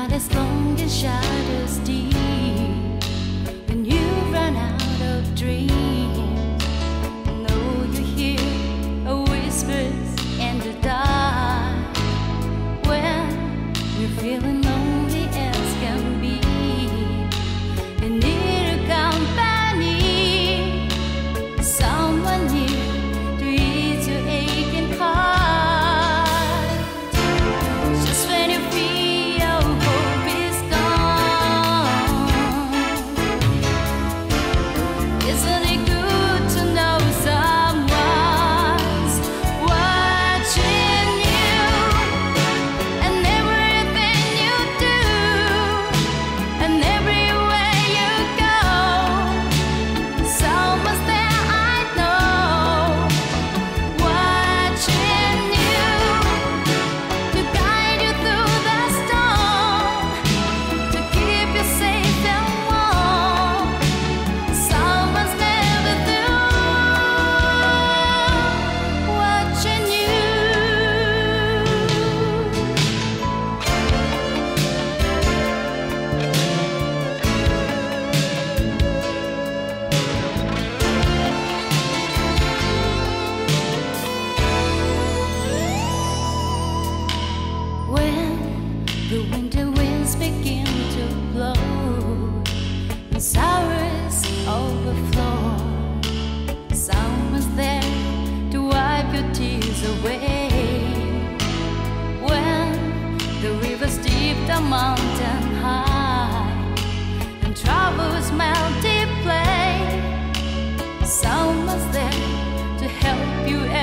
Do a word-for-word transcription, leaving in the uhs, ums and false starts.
night is long and shadows deep. When you run out of dreams, know you hear a whispers in the dark. When you're feeling lonely as can be, you need a company, someone near to ease your aching heart. Just when you feel hope is gone, isn't it good to know someone's watching you and everything you do and everywhere you go? Someone's there, I know, watching you to guide you through the storm, to keep you safe and warm. Someone's never through watching you. When the winter winds begin to blow and sorrows overflow, someone's there to wipe your tears away. When the river's deep, the mountain high, and troubles multiply, someone's there to help you